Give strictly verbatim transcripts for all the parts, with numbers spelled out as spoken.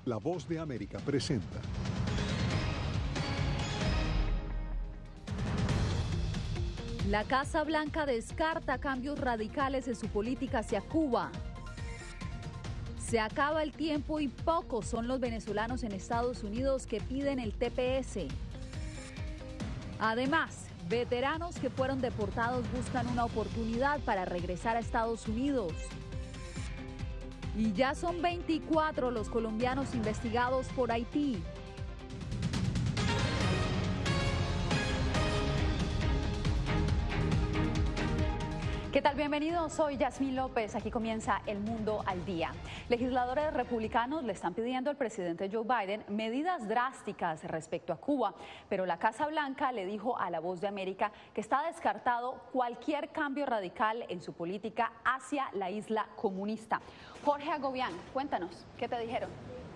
La Voz de América presenta. La Casa Blanca descarta cambios radicales en su política hacia Cuba. Se acaba el tiempo y pocos son los venezolanos en Estados Unidos que piden el T P S. Además, veteranos que fueron deportados buscan una oportunidad para regresar a Estados Unidos. Y ya son veinticuatro los colombianos investigados por Haití. ¿Qué tal? Bienvenidos, soy Yasmín López, aquí comienza El Mundo al Día. Legisladores republicanos le están pidiendo al presidente Joe Biden medidas drásticas respecto a Cuba, pero la Casa Blanca le dijo a La Voz de América que está descartado cualquier cambio radical en su política hacia la isla comunista. Jorge Agobián, cuéntanos, ¿qué te dijeron?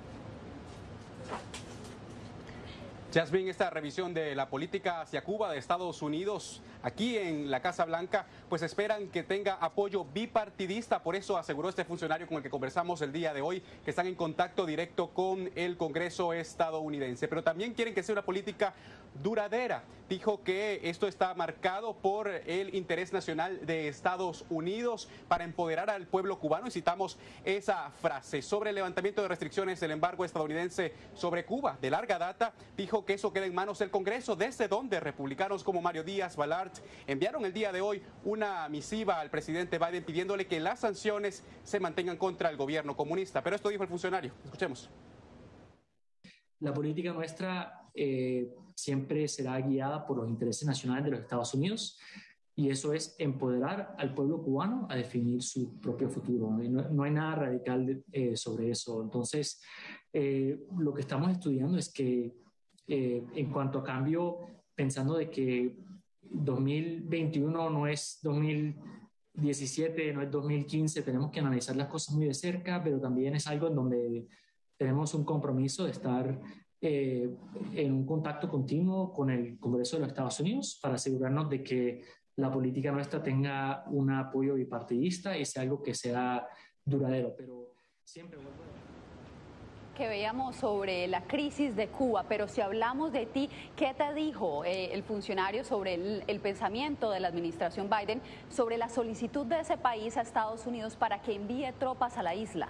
Yasmín, esta revisión de la política hacia Cuba de Estados Unidos, aquí en la Casa Blanca, pues esperan que tenga apoyo bipartidista. Por eso aseguró este funcionario con el que conversamos el día de hoy que están en contacto directo con el Congreso estadounidense. Pero también quieren que sea una política duradera. Dijo que esto está marcado por el interés nacional de Estados Unidos para empoderar al pueblo cubano. Y citamos esa frase. Sobre el levantamiento de restricciones del embargo estadounidense sobre Cuba de larga data, dijo que eso queda en manos del Congreso, desde donde republicanos como Mario Díaz Balart enviaron el día de hoy una misiva al presidente Biden pidiéndole que las sanciones se mantengan contra el gobierno comunista. Pero esto dijo el funcionario. Escuchemos. La política nuestra eh, siempre será guiada por los intereses nacionales de los Estados Unidos, y eso es empoderar al pueblo cubano a definir su propio futuro. No, no hay nada radical de, eh, sobre eso. Entonces, eh, lo que estamos estudiando es que eh, en cuanto a cambio, pensando de que dos mil veintiuno no es dos mil diecisiete, no es dos mil quince, tenemos que analizar las cosas muy de cerca, pero también es algo en donde tenemos un compromiso de estar eh, en un contacto continuo con el Congreso de los Estados Unidos para asegurarnos de que la política nuestra tenga un apoyo bipartidista y sea algo que sea duradero. Pero siempre vuelvo a... que veíamos sobre la crisis de Cuba, pero si hablamos de ti, ¿qué te dijo eh, el funcionario sobre el, el pensamiento de la administración Biden sobre la solicitud de ese país a Estados Unidos para que envíe tropas a la isla?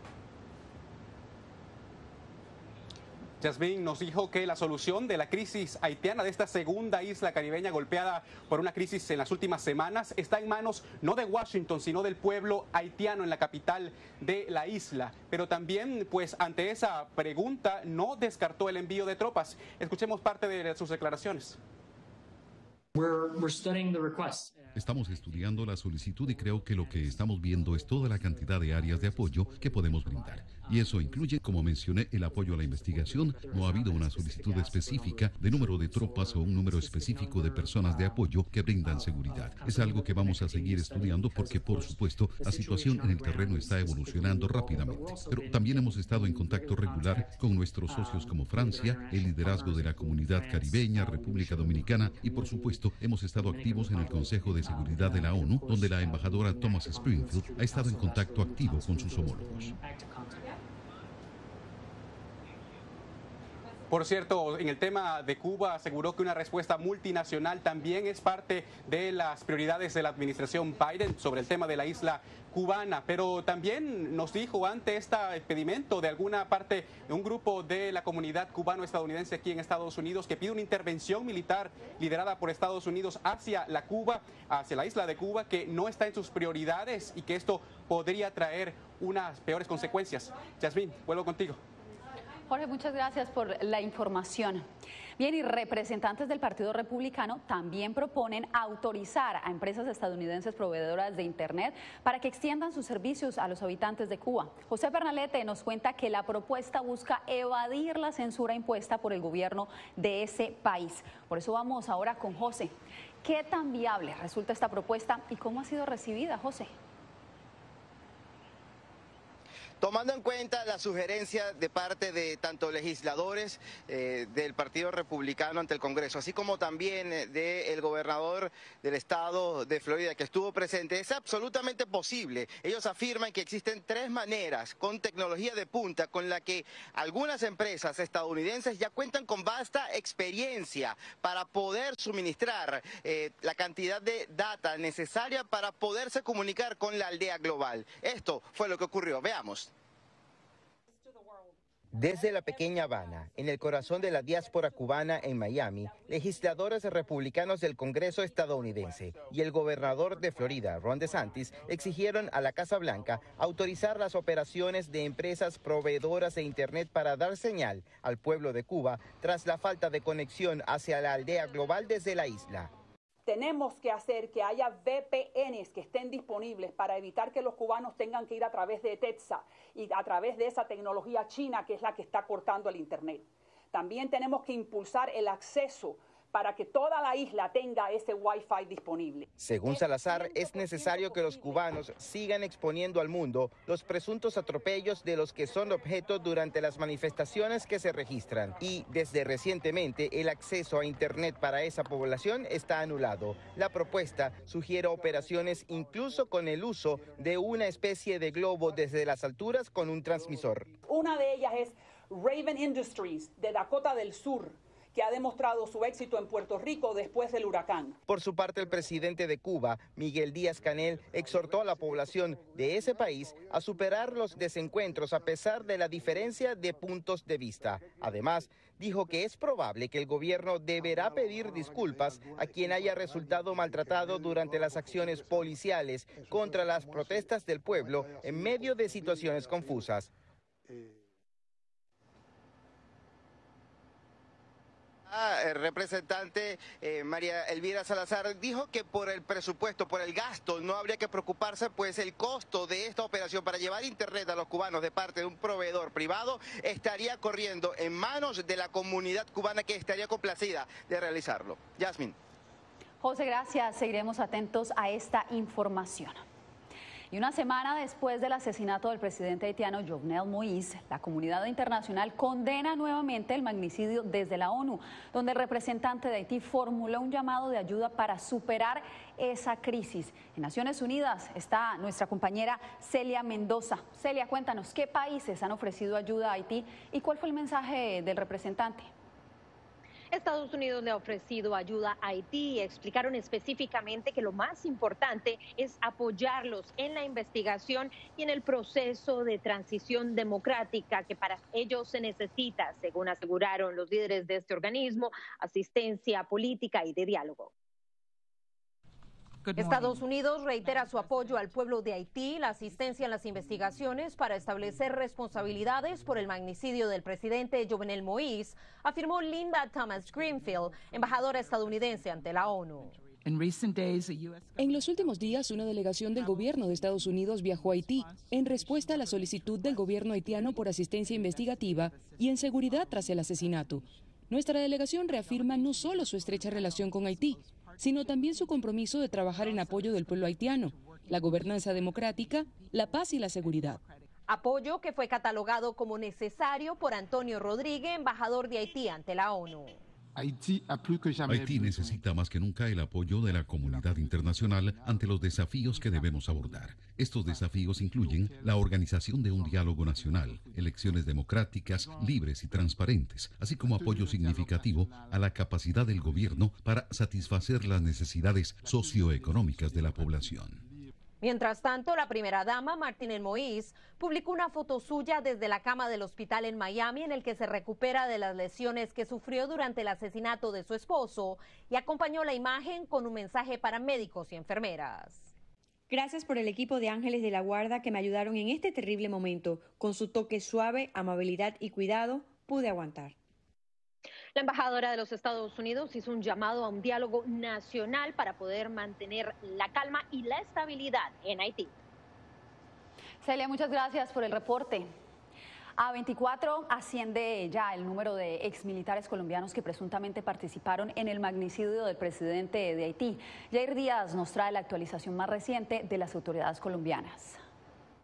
Yasmín nos dijo que la solución de la crisis haitiana, de esta segunda isla caribeña golpeada por una crisis en las últimas semanas, está en manos no de Washington, sino del pueblo haitiano en la capital de la isla. Pero también, pues, ante esa pregunta, no descartó el envío de tropas. Escuchemos parte de sus declaraciones. We're, we're studying the request. Estamos estudiando la solicitud y creo que lo que estamos viendo es toda la cantidad de áreas de apoyo que podemos brindar. Y eso incluye, como mencioné, el apoyo a la investigación. No ha habido una solicitud específica de número de tropas o un número específico de personas de apoyo que brindan seguridad. Es algo que vamos a seguir estudiando porque, por supuesto, la situación en el terreno está evolucionando rápidamente. Pero también hemos estado en contacto regular con nuestros socios como Francia, el liderazgo de la Comunidad Caribeña, República Dominicana y, por supuesto, hemos estado activos en el Consejo de Seguridad de la ONU, donde la embajadora Thomas Springfield ha estado en contacto activo con sus homólogos. Por cierto, en el tema de Cuba aseguró que una respuesta multinacional también es parte de las prioridades de la administración Biden sobre el tema de la isla cubana, pero también nos dijo ante este pedimento de alguna parte de un grupo de la comunidad cubano-estadounidense aquí en Estados Unidos que pide una intervención militar liderada por Estados Unidos hacia la Cuba, hacia la isla de Cuba, que no está en sus prioridades y que esto podría traer unas peores consecuencias. Yasmín, vuelvo contigo. Jorge, muchas gracias por la información. Bien, y representantes del Partido Republicano también proponen autorizar a empresas estadounidenses proveedoras de Internet para que extiendan sus servicios a los habitantes de Cuba. José Pernalete nos cuenta que la propuesta busca evadir la censura impuesta por el gobierno de ese país. Por eso vamos ahora con José. ¿Qué tan viable resulta esta propuesta y cómo ha sido recibida, José? Tomando en cuenta la sugerencia de parte de tanto legisladores eh, del Partido Republicano ante el Congreso, así como también del gobernador del estado de Florida que estuvo presente, es absolutamente posible. Ellos afirman que existen tres maneras con tecnología de punta con la que algunas empresas estadounidenses ya cuentan con vasta experiencia para poder suministrar eh, la cantidad de data necesaria para poderse comunicar con la aldea global. Esto fue lo que ocurrió. Veamos. Desde la pequeña Habana, en el corazón de la diáspora cubana en Miami, legisladores republicanos del Congreso estadounidense y el gobernador de Florida, Ron DeSantis, exigieron a la Casa Blanca autorizar las operaciones de empresas proveedoras de Internet para dar señal al pueblo de Cuba tras la falta de conexión hacia la aldea global desde la isla. Tenemos que hacer que haya V P Ns que estén disponibles para evitar que los cubanos tengan que ir a través de Tetsa y a través de esa tecnología china que es la que está cortando el Internet. También tenemos que impulsar el acceso para que toda la isla tenga ese Wi-Fi disponible. Según Salazar, es necesario que los cubanos sigan exponiendo al mundo los presuntos atropellos de los que son objeto durante las manifestaciones que se registran. Y desde recientemente el acceso a Internet para esa población está anulado. La propuesta sugiere operaciones incluso con el uso de una especie de globo desde las alturas con un transmisor. Una de ellas es Raven Industries de Dakota del Sur, que ha demostrado su éxito en Puerto Rico después del huracán. Por su parte, el presidente de Cuba, Miguel Díaz-Canel, exhortó a la población de ese país a superar los desencuentros a pesar de la diferencia de puntos de vista. Además, dijo que es probable que el gobierno deberá pedir disculpas a quien haya resultado maltratado durante las acciones policiales contra las protestas del pueblo en medio de situaciones confusas. El representante eh, María Elvira Salazar dijo que por el presupuesto, por el gasto, no habría que preocuparse, pues el costo de esta operación para llevar Internet a los cubanos de parte de un proveedor privado estaría corriendo en manos de la comunidad cubana que estaría complacida de realizarlo. Yasmin. José, gracias. Seguiremos atentos a esta información. Y una semana después del asesinato del presidente haitiano Jovenel Moïse, la comunidad internacional condena nuevamente el magnicidio desde la ONU, donde el representante de Haití formuló un llamado de ayuda para superar esa crisis. En Naciones Unidas está nuestra compañera Celia Mendoza. Celia, cuéntanos, ¿qué países han ofrecido ayuda a Haití y cuál fue el mensaje del representante? Estados Unidos le ha ofrecido ayuda a Haití y explicaron específicamente que lo más importante es apoyarlos en la investigación y en el proceso de transición democrática que para ello se necesita, según aseguraron los líderes de este organismo, asistencia política y de diálogo. Estados Unidos reitera su apoyo al pueblo de Haití, la asistencia en las investigaciones para establecer responsabilidades por el magnicidio del presidente Jovenel Moïse, afirmó Linda Thomas Greenfield, embajadora estadounidense ante la ONU. En los últimos días, una delegación del gobierno de Estados Unidos viajó a Haití en respuesta a la solicitud del gobierno haitiano por asistencia investigativa y en seguridad tras el asesinato. Nuestra delegación reafirma no solo su estrecha relación con Haití, sino también su compromiso de trabajar en apoyo del pueblo haitiano, la gobernanza democrática, la paz y la seguridad. Apoyo que fue catalogado como necesario por Antonio Rodríguez, embajador de Haití ante la ONU. Haití necesita más que nunca el apoyo de la comunidad internacional ante los desafíos que debemos abordar. Estos desafíos incluyen la organización de un diálogo nacional, elecciones democráticas, libres y transparentes, así como apoyo significativo a la capacidad del gobierno para satisfacer las necesidades socioeconómicas de la población. Mientras tanto, la primera dama, Martínez Moïse, publicó una foto suya desde la cama del hospital en Miami en el que se recupera de las lesiones que sufrió durante el asesinato de su esposo y acompañó la imagen con un mensaje para médicos y enfermeras. Gracias por el equipo de Ángeles de la Guarda que me ayudaron en este terrible momento. Con su toque suave, amabilidad y cuidado, pude aguantar. La embajadora de los Estados Unidos hizo un llamado a un diálogo nacional para poder mantener la calma y la estabilidad en Haití. Celia, muchas gracias por el reporte. A veinticuatro asciende ya el número de exmilitares colombianos que presuntamente participaron en el magnicidio del presidente de Haití. Jair Díaz nos trae la actualización más reciente de las autoridades colombianas.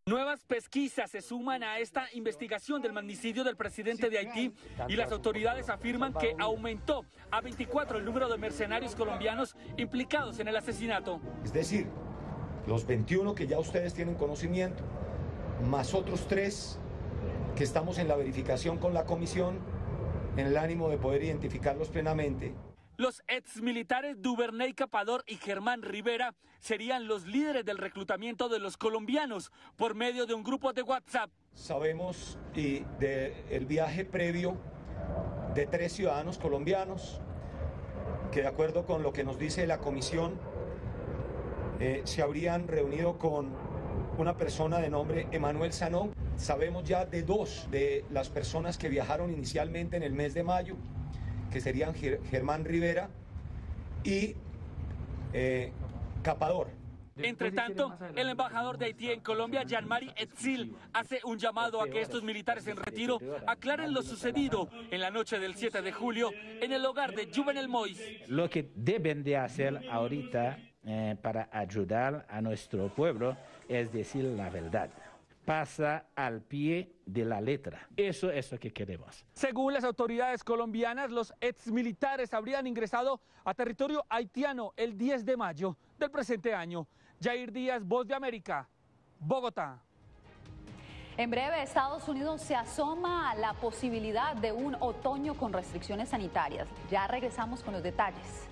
Nuevas pesquisas se suman a esta investigación del magnicidio del presidente de Haití y las autoridades afirman que aumentó a veinticuatro el número de mercenarios colombianos implicados en el asesinato. Es decir, los veintiuno que ya ustedes tienen conocimiento, más otros tres que estamos en la verificación con la comisión en el ánimo de poder identificarlos plenamente. Los exmilitares Duvernay Capador y Germán Rivera serían los líderes del reclutamiento de los colombianos por medio de un grupo de WhatsApp. Sabemos y del viaje previo de tres ciudadanos colombianos que, de acuerdo con lo que nos dice la comisión, eh, se habrían reunido con una persona de nombre Emanuel Sanón. Sabemos ya de dos de las personas que viajaron inicialmente en el mes de mayo, que serían Germán Rivera y eh, Capador. Entre tanto, el embajador de Haití en Colombia, Jean-Marie Etzil, hace un llamado a que estos militares en retiro aclaren lo sucedido en la noche del siete de julio en el hogar de Juvenel Moïse. Lo que deben de hacer ahorita eh, para ayudar a nuestro pueblo es decir la verdad. Pasa al pie de la letra. Eso es lo que queremos. Según las autoridades colombianas, los exmilitares habrían ingresado a territorio haitiano el diez de mayo del presente año. Jair Díaz, Voz de América, Bogotá. En breve, Estados Unidos se asoma a la posibilidad de un otoño con restricciones sanitarias. Ya regresamos con los detalles.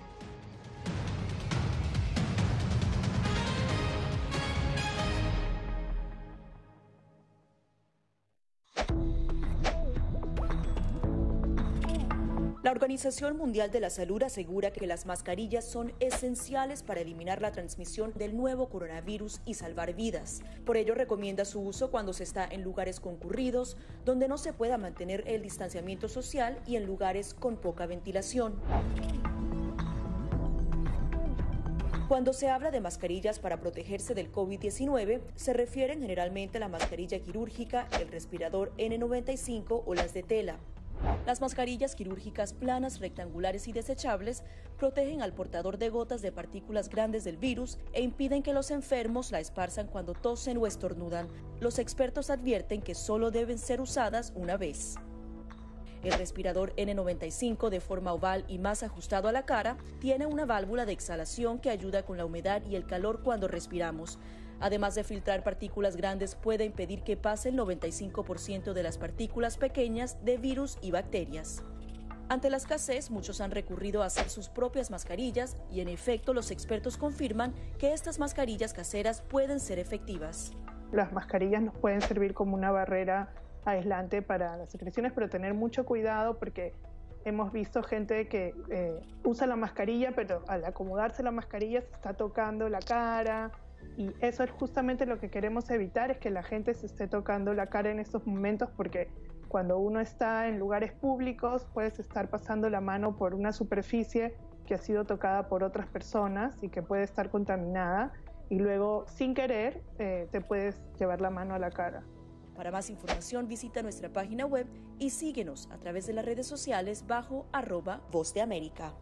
La Organización Mundial de la Salud asegura que las mascarillas son esenciales para eliminar la transmisión del nuevo coronavirus y salvar vidas. Por ello, recomienda su uso cuando se está en lugares concurridos, donde no se pueda mantener el distanciamiento social y en lugares con poca ventilación. Cuando se habla de mascarillas para protegerse del COVID diecinueve, se refieren generalmente a la mascarilla quirúrgica, el respirador ene noventa y cinco o las de tela. Las mascarillas quirúrgicas planas, rectangulares y desechables protegen al portador de gotas de partículas grandes del virus e impiden que los enfermos la esparzan cuando tosen o estornudan. Los expertos advierten que solo deben ser usadas una vez. El respirador ene noventa y cinco, de forma oval y más ajustado a la cara, tiene una válvula de exhalación que ayuda con la humedad y el calor cuando respiramos. Además de filtrar partículas grandes, puede impedir que pase el noventa y cinco por ciento de las partículas pequeñas de virus y bacterias. Ante la escasez, muchos han recurrido a hacer sus propias mascarillas y, en efecto, los expertos confirman que estas mascarillas caseras pueden ser efectivas. Las mascarillas nos pueden servir como una barrera aislante para las secreciones, pero tener mucho cuidado porque hemos visto gente que eh, usa la mascarilla, pero al acomodarse la mascarilla se está tocando la cara. Y eso es justamente lo que queremos evitar, es que la gente se esté tocando la cara en estos momentos, porque cuando uno está en lugares públicos puedes estar pasando la mano por una superficie que ha sido tocada por otras personas y que puede estar contaminada y luego sin querer eh, te puedes llevar la mano a la cara. Para más información visita nuestra página web y síguenos a través de las redes sociales bajo arroba Voz de América.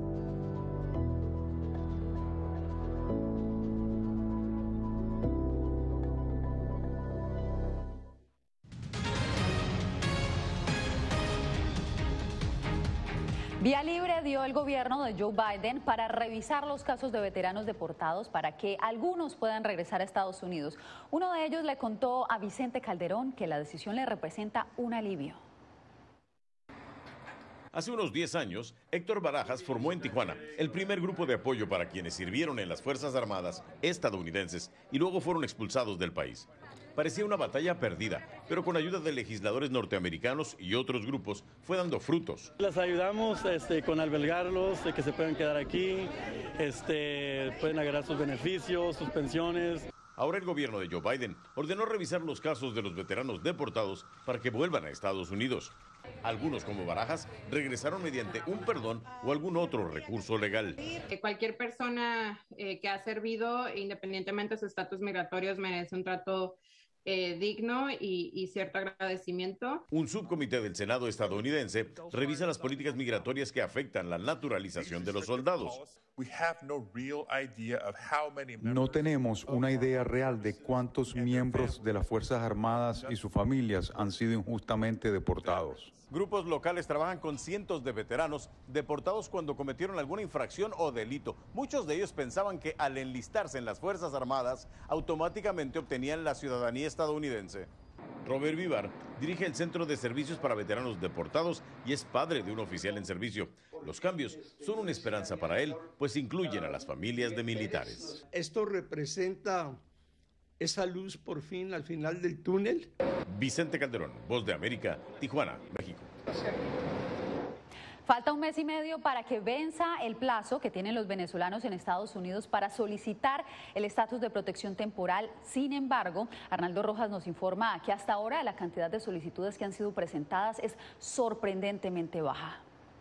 Vía libre dio el gobierno de Joe Biden para revisar los casos de veteranos deportados para que algunos puedan regresar a Estados Unidos. Uno de ellos le contó a Vicente Calderón que la decisión le representa un alivio. Hace unos diez años, Héctor Barajas formó en Tijuana el primer grupo de apoyo para quienes sirvieron en las Fuerzas Armadas estadounidenses y luego fueron expulsados del país. Parecía una batalla perdida, pero con ayuda de legisladores norteamericanos y otros grupos fue dando frutos. Les ayudamos este, con albergarlos, de que se puedan quedar aquí, este, pueden agarrar sus beneficios, sus pensiones. Ahora el gobierno de Joe Biden ordenó revisar los casos de los veteranos deportados para que vuelvan a Estados Unidos. Algunos, como Barajas, regresaron mediante un perdón o algún otro recurso legal. Cualquier persona eh, que ha servido, independientemente de su estatus migratorio, merece un trato eh, digno y, y cierto agradecimiento. Un subcomité del Senado estadounidense revisa las políticas migratorias que afectan la naturalización de los soldados. No tenemos una idea real de cuántos miembros de las Fuerzas Armadas y sus familias han sido injustamente deportados. Grupos locales trabajan con cientos de veteranos deportados cuando cometieron alguna infracción o delito. Muchos de ellos pensaban que al enlistarse en las Fuerzas Armadas automáticamente obtenían la ciudadanía estadounidense. Robert Vivar dirige el Centro de Servicios para Veteranos Deportados y es padre de un oficial en servicio. Los cambios son una esperanza para él, pues incluyen a las familias de militares. Esto representa esa luz por fin al final del túnel. Vicente Calderón, Voz de América, Tijuana, México. Falta un mes y medio para que venza el plazo que tienen los venezolanos en Estados Unidos para solicitar el estatus de protección temporal. Sin embargo, Arnaldo Rojas nos informa que hasta ahora la cantidad de solicitudes que han sido presentadas es sorprendentemente baja.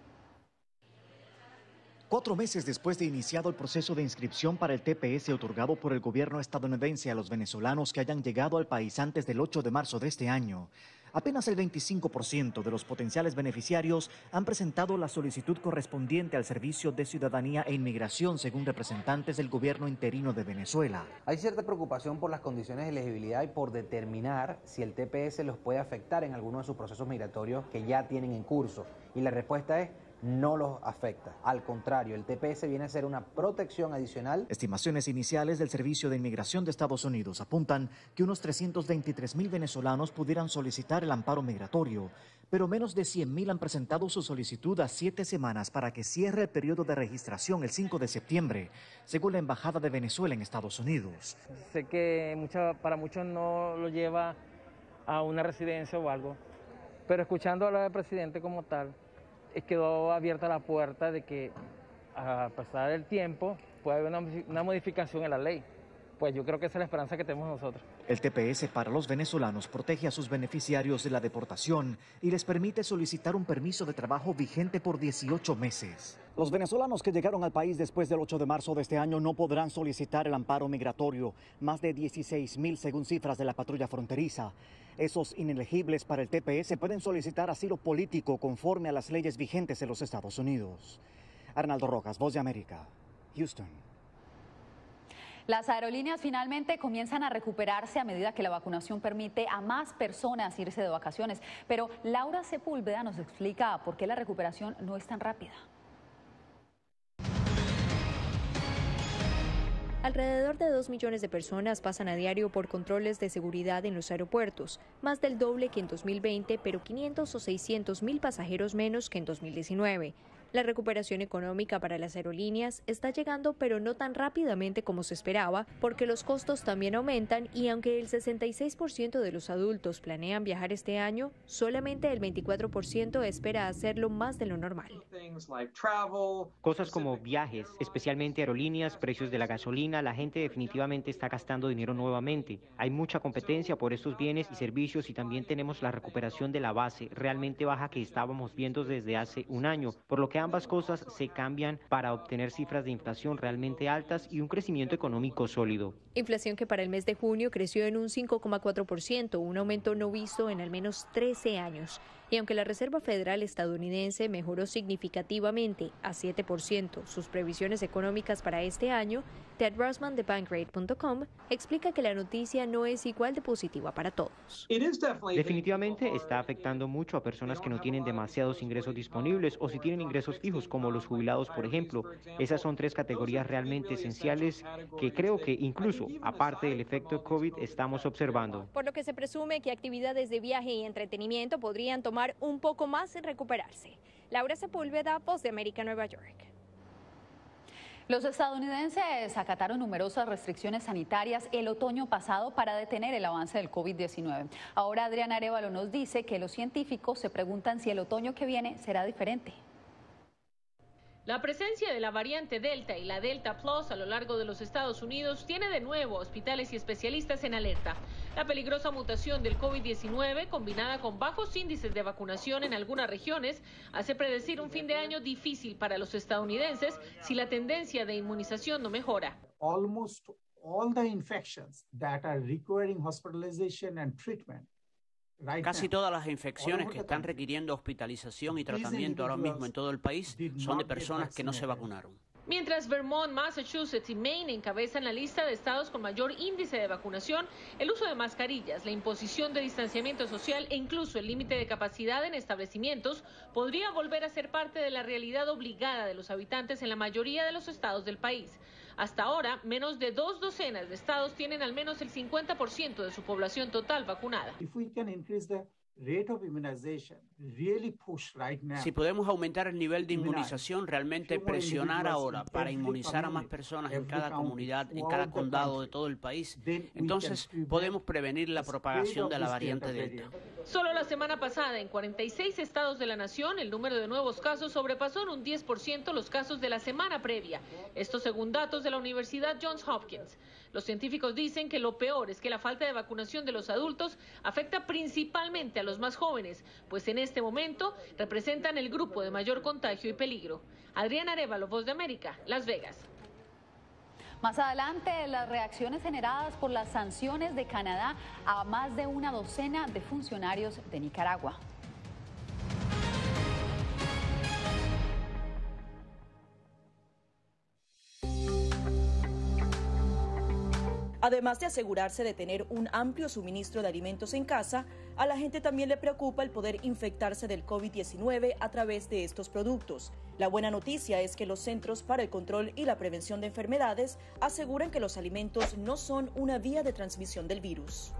Cuatro meses después de iniciado el proceso de inscripción para el T P S otorgado por el gobierno estadounidense a los venezolanos que hayan llegado al país antes del ocho de marzo de este año, apenas el veinticinco por ciento de los potenciales beneficiarios han presentado la solicitud correspondiente al Servicio de Ciudadanía e Inmigración, según representantes del gobierno interino de Venezuela. Hay cierta preocupación por las condiciones de elegibilidad y por determinar si el T P S los puede afectar en alguno de sus procesos migratorios que ya tienen en curso. Y la respuesta es: no los afecta. Al contrario, el T P S viene a ser una protección adicional. Estimaciones iniciales del Servicio de Inmigración de Estados Unidos apuntan que unos trescientos veintitrés mil venezolanos pudieran solicitar el amparo migratorio, pero menos de cien mil han presentado su solicitud a siete semanas para que cierre el periodo de registración el cinco de septiembre, según la Embajada de Venezuela en Estados Unidos. Sé que mucha, para muchos no lo lleva a una residencia o algo, pero escuchando hablar del presidente como tal, quedó abierta la puerta de que a pasar el tiempo puede haber una, una modificación en la ley. Pues yo creo que esa es la esperanza que tenemos nosotros. El T P S para los venezolanos protege a sus beneficiarios de la deportación y les permite solicitar un permiso de trabajo vigente por dieciocho meses. Los venezolanos que llegaron al país después del ocho de marzo de este año no podrán solicitar el amparo migratorio, más de dieciséis mil según cifras de la patrulla fronteriza. Esos inelegibles para el T P S pueden solicitar asilo político conforme a las leyes vigentes en los Estados Unidos. Arnaldo Rojas, Voz de América, Houston. Las aerolíneas finalmente comienzan a recuperarse a medida que la vacunación permite a más personas irse de vacaciones. Pero Laura Sepúlveda nos explica por qué la recuperación no es tan rápida. Alrededor de dos millones de personas pasan a diario por controles de seguridad en los aeropuertos, más del doble que en dos mil veinte, pero quinientos o seiscientos mil pasajeros menos que en dos mil diecinueve. La recuperación económica para las aerolíneas está llegando, pero no tan rápidamente como se esperaba, porque los costos también aumentan y aunque el sesenta y seis por ciento de los adultos planean viajar este año, solamente el veinticuatro por ciento espera hacerlo más de lo normal. Cosas como viajes, especialmente aerolíneas, precios de la gasolina, la gente definitivamente está gastando dinero nuevamente. Hay mucha competencia por estos bienes y servicios y también tenemos la recuperación de la base realmente baja que estábamos viendo desde hace un año, por lo que ambas cosas se cambian para obtener cifras de inflación realmente altas y un crecimiento económico sólido. Inflación que para el mes de junio creció en un cinco coma cuatro por ciento, un aumento no visto en al menos trece años. Y aunque la Reserva Federal estadounidense mejoró significativamente a siete por ciento sus previsiones económicas para este año, Ted Rossman de Bankrate punto com explica que la noticia no es igual de positiva para todos. Definitivamente está afectando mucho a personas que no tienen demasiados ingresos disponibles o si tienen ingresos fijos, como los jubilados, por ejemplo. Esas son tres categorías realmente esenciales que creo que incluso, aparte del efecto COVID, estamos observando. Por lo que se presume que actividades de viaje y entretenimiento podrían tomar un poco más en recuperarse. Laura Sepúlveda, Voz de América, Nueva York. Los estadounidenses acataron numerosas restricciones sanitarias el otoño pasado para detener el avance del COVID diecinueve. Ahora Adriana Arévalo nos dice que los científicos se preguntan si el otoño que viene será diferente. La presencia de la variante Delta y la Delta Plus a lo largo de los Estados Unidos tiene de nuevo hospitales y especialistas en alerta. La peligrosa mutación del COVID diecinueve, combinada con bajos índices de vacunación en algunas regiones, hace predecir un fin de año difícil para los estadounidenses si la tendencia de inmunización no mejora. Almost all the infections that are requiring hospitalization and treatment. Casi todas las infecciones que están requiriendo hospitalización y tratamiento ahora mismo en todo el país son de personas que no se vacunaron. Mientras Vermont, Massachusetts y Maine encabezan la lista de estados con mayor índice de vacunación, el uso de mascarillas, la imposición de distanciamiento social e incluso el límite de capacidad en establecimientos podría volver a ser parte de la realidad obligada de los habitantes en la mayoría de los estados del país. Hasta ahora, menos de dos docenas de estados tienen al menos el cincuenta por ciento de su población total vacunada. Si podemos aumentar el nivel de inmunización, realmente presionar ahora para inmunizar a más personas en cada comunidad, en cada condado de todo el país, entonces podemos prevenir la propagación de la variante Delta. Solo la semana pasada, en cuarenta y seis estados de la nación, el número de nuevos casos sobrepasó en un diez por ciento los casos de la semana previa. Esto según datos de la Universidad Johns Hopkins. Los científicos dicen que lo peor es que la falta de vacunación de los adultos afecta principalmente a los más jóvenes, pues en este momento representan el grupo de mayor contagio y peligro. Adriana Arévalo, Voz de América, Las Vegas. Más adelante, las reacciones generadas por las sanciones de Canadá a más de una docena de funcionarios de Nicaragua. Además de asegurarse de tener un amplio suministro de alimentos en casa, a la gente también le preocupa el poder infectarse del COVID diecinueve a través de estos productos. La buena noticia es que los Centros para el Control y la Prevención de Enfermedades aseguran que los alimentos no son una vía de transmisión del virus.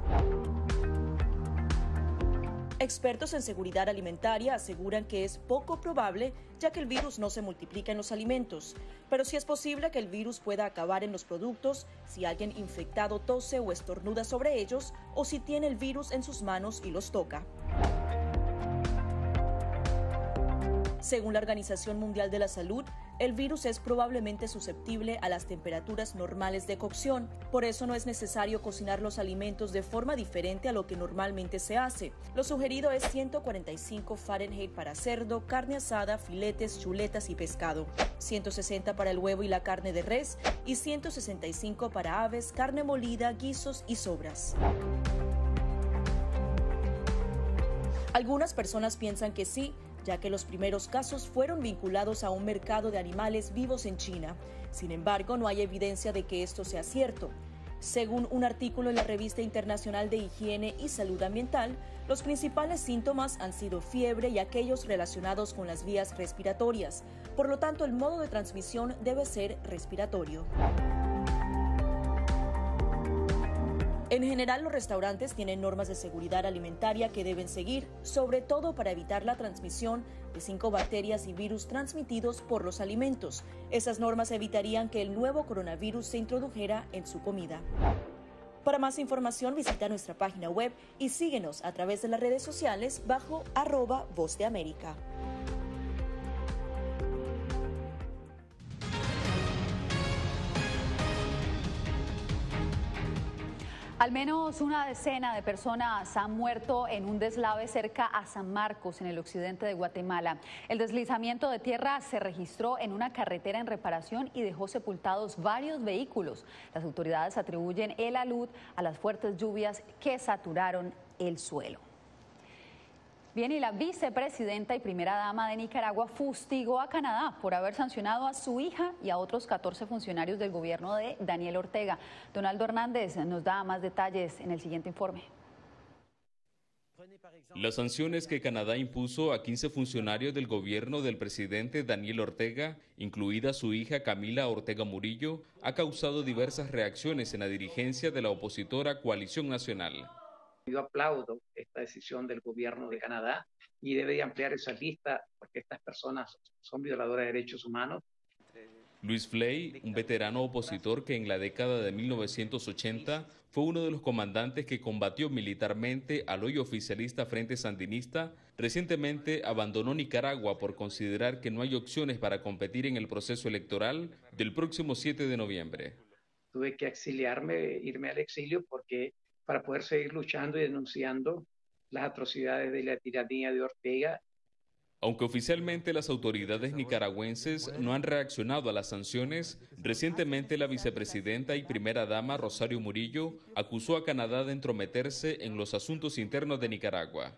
Expertos en seguridad alimentaria aseguran que es poco probable, ya que el virus no se multiplica en los alimentos, pero sí es posible que el virus pueda acabar en los productos si alguien infectado tose o estornuda sobre ellos o si tiene el virus en sus manos y los toca. Según la Organización Mundial de la Salud, el virus es probablemente susceptible a las temperaturas normales de cocción. Por eso no es necesario cocinar los alimentos de forma diferente a lo que normalmente se hace. Lo sugerido es ciento cuarenta y cinco Fahrenheit para cerdo, carne asada, filetes, chuletas y pescado, ciento sesenta para el huevo y la carne de res y ciento sesenta y cinco para aves, carne molida, guisos y sobras. Algunas personas piensan que sí, ya que los primeros casos fueron vinculados a un mercado de animales vivos en China. Sin embargo, no hay evidencia de que esto sea cierto. Según un artículo en la Revista Internacional de Higiene y Salud Ambiental, los principales síntomas han sido fiebre y aquellos relacionados con las vías respiratorias. Por lo tanto, el modo de transmisión debe ser respiratorio. En general, los restaurantes tienen normas de seguridad alimentaria que deben seguir, sobre todo para evitar la transmisión de cinco bacterias y virus transmitidos por los alimentos. Esas normas evitarían que el nuevo coronavirus se introdujera en su comida. Para más información, visita nuestra página web y síguenos a través de las redes sociales bajo arroba Voz de América. Al menos una decena de personas han muerto en un deslave cerca a San Marcos, en el occidente de Guatemala. El deslizamiento de tierra se registró en una carretera en reparación y dejó sepultados varios vehículos. Las autoridades atribuyen el alud a las fuertes lluvias que saturaron el suelo. Bien, y la vicepresidenta y primera dama de Nicaragua fustigó a Canadá por haber sancionado a su hija y a otros catorce funcionarios del gobierno de Daniel Ortega. Donaldo Hernández nos da más detalles en el siguiente informe. Las sanciones que Canadá impuso a quince funcionarios del gobierno del presidente Daniel Ortega, incluida su hija Camila Ortega Murillo, ha causado diversas reacciones en la dirigencia de la opositora Coalición Nacional. Yo aplaudo esta decisión del gobierno de Canadá y debe de ampliar esa lista porque estas personas son violadoras de derechos humanos. Luis Flay, un veterano opositor que en la década de mil novecientos ochenta fue uno de los comandantes que combatió militarmente al hoy oficialista Frente Sandinista, recientemente abandonó Nicaragua por considerar que no hay opciones para competir en el proceso electoral del próximo siete de noviembre. Tuve que exiliarme, irme al exilio porque para poder seguir luchando y denunciando las atrocidades de la tiranía de Ortega. Aunque oficialmente las autoridades nicaragüenses no han reaccionado a las sanciones, recientemente la vicepresidenta y primera dama Rosario Murillo acusó a Canadá de entrometerse en los asuntos internos de Nicaragua.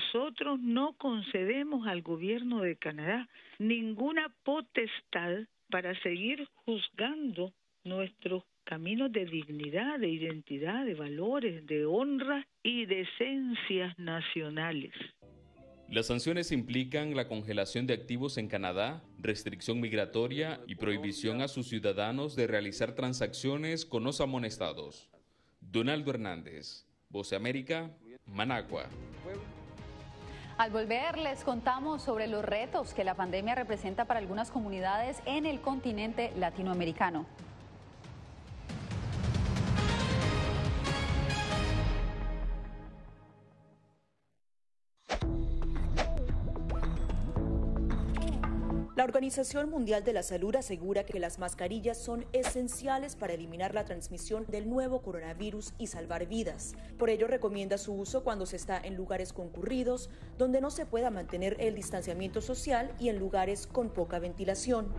Nosotros no concedemos al gobierno de Canadá ninguna potestad para seguir juzgando nuestros caminos de dignidad, de identidad, de valores, de honra y de esencias nacionales. Las sanciones implican la congelación de activos en Canadá, restricción migratoria y prohibición a sus ciudadanos de realizar transacciones con los amonestados. Donaldo Hernández, Voz de América, Managua. Al volver les contamos sobre los retos que la pandemia representa para algunas comunidades en el continente latinoamericano. La Organización Mundial de la Salud asegura que las mascarillas son esenciales para eliminar la transmisión del nuevo coronavirus y salvar vidas. Por ello, recomienda su uso cuando se está en lugares concurridos, donde no se pueda mantener el distanciamiento social y en lugares con poca ventilación.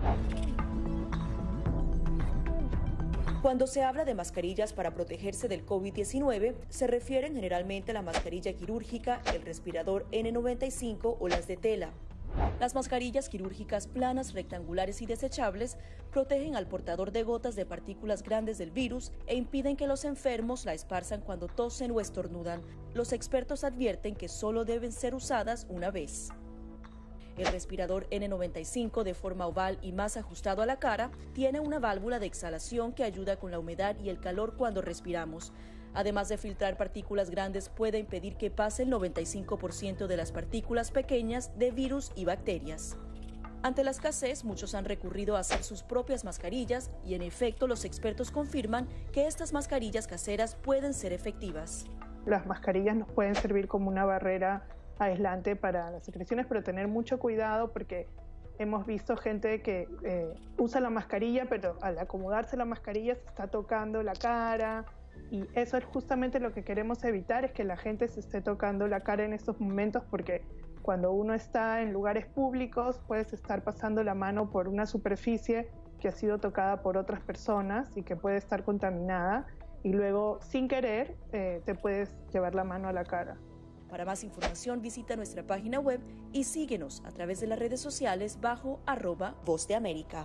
Cuando se habla de mascarillas para protegerse del COVID diecinueve, se refieren generalmente a la mascarilla quirúrgica, el respirador ene noventa y cinco o las de tela. Las mascarillas quirúrgicas planas, rectangulares y desechables protegen al portador de gotas de partículas grandes del virus e impiden que los enfermos la esparzan cuando tosen o estornudan. Los expertos advierten que solo deben ser usadas una vez. El respirador ene noventa y cinco, de forma oval y más ajustado a la cara, tiene una válvula de exhalación que ayuda con la humedad y el calor cuando respiramos. Además de filtrar partículas grandes, puede impedir que pase el noventa y cinco por ciento de las partículas pequeñas de virus y bacterias. Ante la escasez, muchos han recurrido a hacer sus propias mascarillas y, en efecto, los expertos confirman que estas mascarillas caseras pueden ser efectivas. Las mascarillas nos pueden servir como una barrera aislante para las secreciones, pero tener mucho cuidado porque hemos visto gente que eh, usa la mascarilla, pero al acomodarse la mascarilla se está tocando la cara. Y eso es justamente lo que queremos evitar, es que la gente se esté tocando la cara en estos momentos, porque cuando uno está en lugares públicos puedes estar pasando la mano por una superficie que ha sido tocada por otras personas y que puede estar contaminada, y luego sin querer eh, te puedes llevar la mano a la cara. Para más información visita nuestra página web y síguenos a través de las redes sociales bajo arroba Voz de América.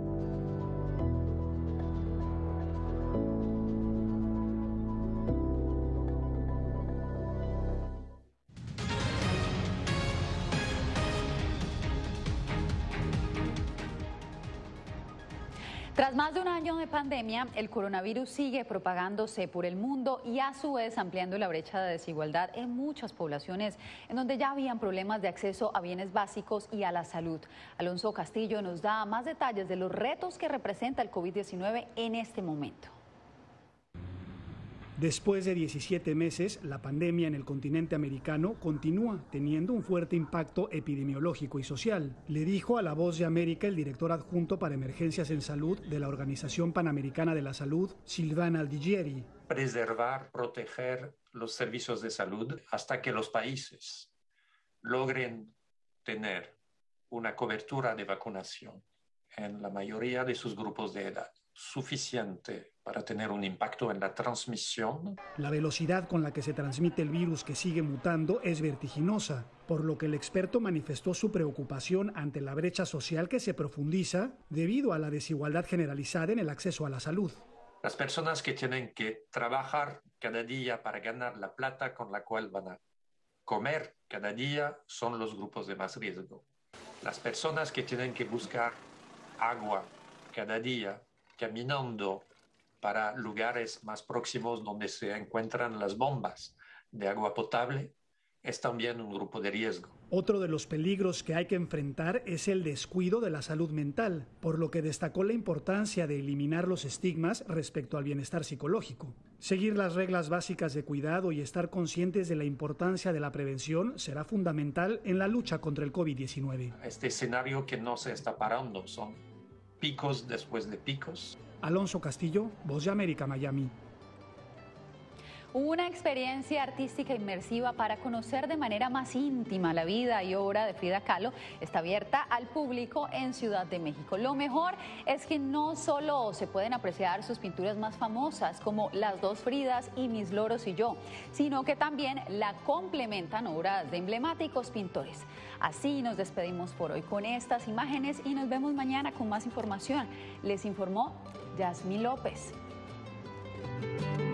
Tras más de un año de pandemia, el coronavirus sigue propagándose por el mundo y a su vez ampliando la brecha de desigualdad en muchas poblaciones en donde ya habían problemas de acceso a bienes básicos y a la salud. Alonso Castillo nos da más detalles de los retos que representa el COVID diecinueve en este momento. Después de diecisiete meses, la pandemia en el continente americano continúa teniendo un fuerte impacto epidemiológico y social, le dijo a La Voz de América el director adjunto para emergencias en salud de la Organización Panamericana de la Salud, Silvana Aldigieri. Preservar, proteger los servicios de salud hasta que los países logren tener una cobertura de vacunación en la mayoría de sus grupos de edad suficiente para tener un impacto en la transmisión. La velocidad con la que se transmite el virus, que sigue mutando, es vertiginosa, por lo que el experto manifestó su preocupación ante la brecha social que se profundiza debido a la desigualdad generalizada en el acceso a la salud. Las personas que tienen que trabajar cada día para ganar la plata con la cual van a comer cada día son los grupos de más riesgo. Las personas que tienen que buscar agua cada día caminando para lugares más próximos donde se encuentran las bombas de agua potable, es también un grupo de riesgo. Otro de los peligros que hay que enfrentar es el descuido de la salud mental, por lo que destacó la importancia de eliminar los estigmas respecto al bienestar psicológico. Seguir las reglas básicas de cuidado y estar conscientes de la importancia de la prevención será fundamental en la lucha contra el COVID diecinueve. Este escenario que no se está parando, son picos después de picos. Alonso Castillo, Voz de América, Miami. Una experiencia artística inmersiva para conocer de manera más íntima la vida y obra de Frida Kahlo está abierta al público en Ciudad de México. Lo mejor es que no solo se pueden apreciar sus pinturas más famosas como Las dos Fridas y Mis loros y yo, sino que también la complementan obras de emblemáticos pintores. Así nos despedimos por hoy con estas imágenes y nos vemos mañana con más información. Les informó Yasmín López.